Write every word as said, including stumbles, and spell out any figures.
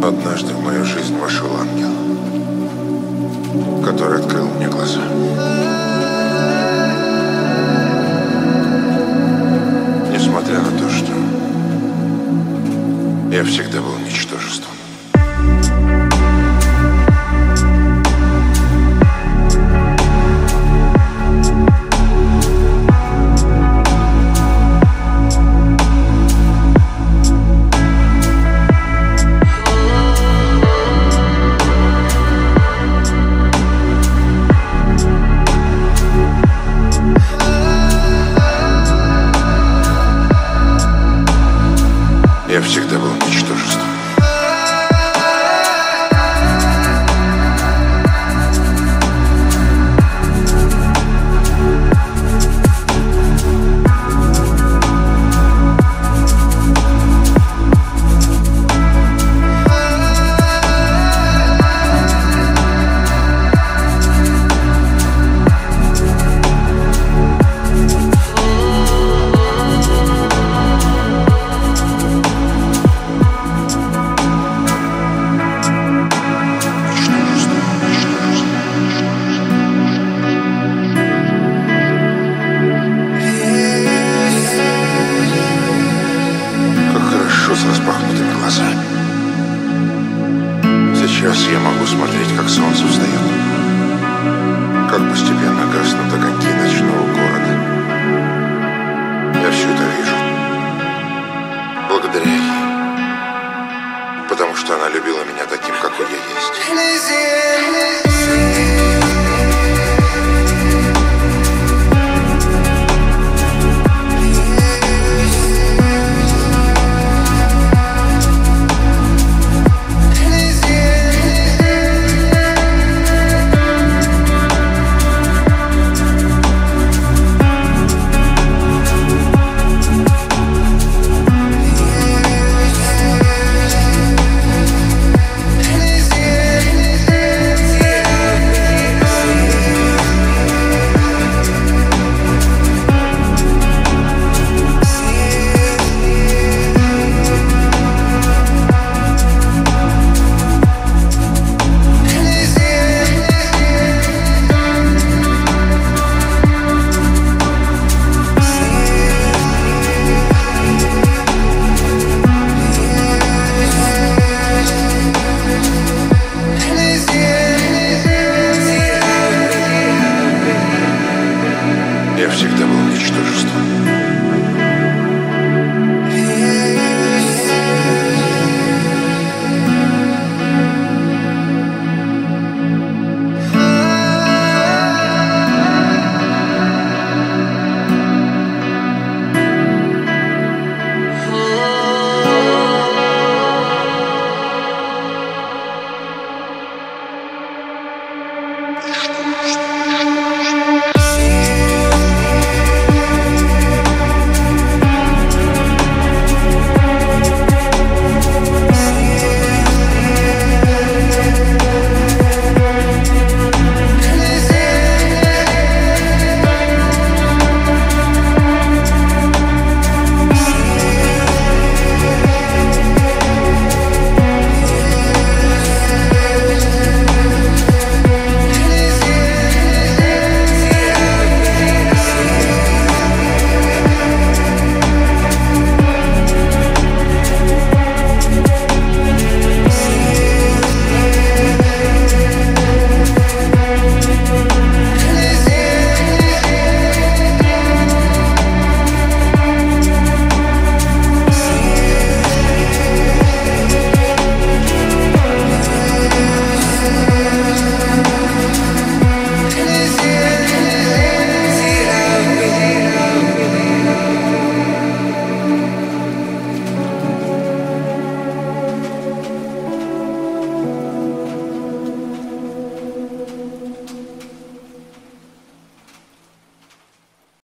Однажды в мою жизнь вошел ангел, который открыл мне глаза. Несмотря на то, что я всегда был ничтожеством. Я всегда был ничтожеством. С распахнутыми глазами. Сейчас я могу смотреть, как солнце встает, как постепенно гаснут огоньки ночного города. Я все это вижу благодаря ей, потому что она любила меня таким, какой я есть.